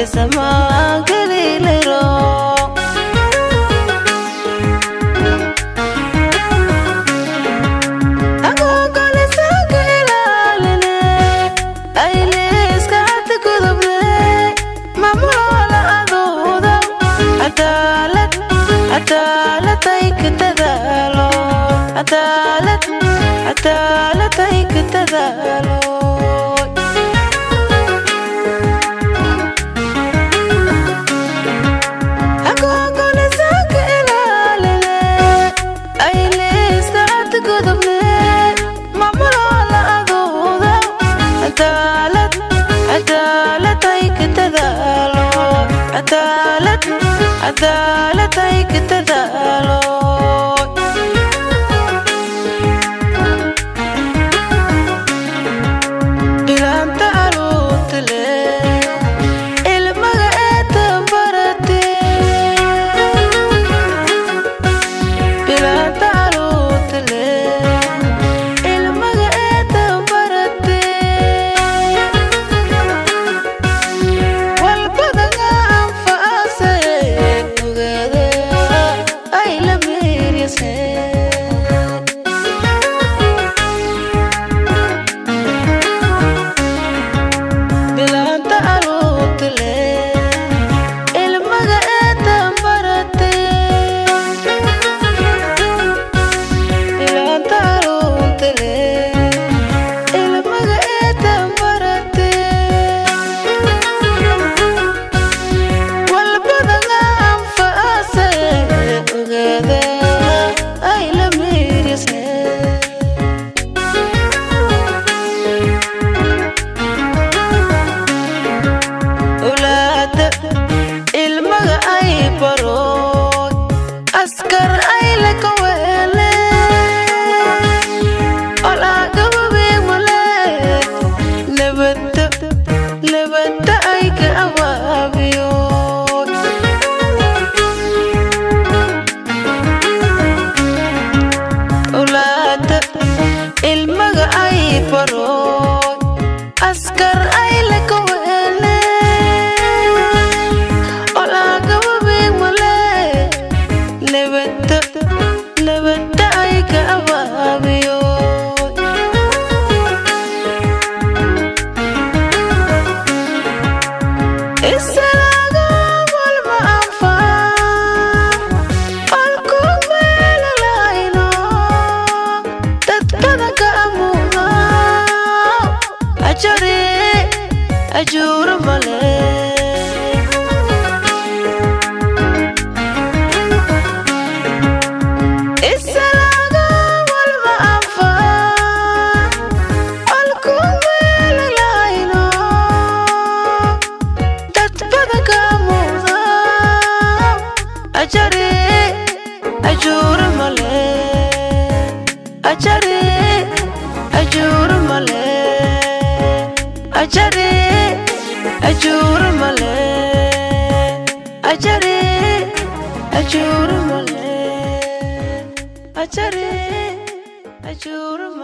sama galilero ako kale sagalale ailes kat kudubne mamula aduda adalat ay kitadalo adalat ay kitadalo عدالة أي كتدالو بلان تعالوت لي المغاية تنبرتي بلان تعالوت لي المغاية تنبرتي والبدن askar ay la kawele ola gabe mole lebata ay ka awabiyo olata ilmaga ay paro askar ay la kawele ola gabe mole lebata ay ka awabiyo isalaga wal maafa alku meelalayno dadkada ka amuuna ajur male ajur male ajur male ajur male ajur male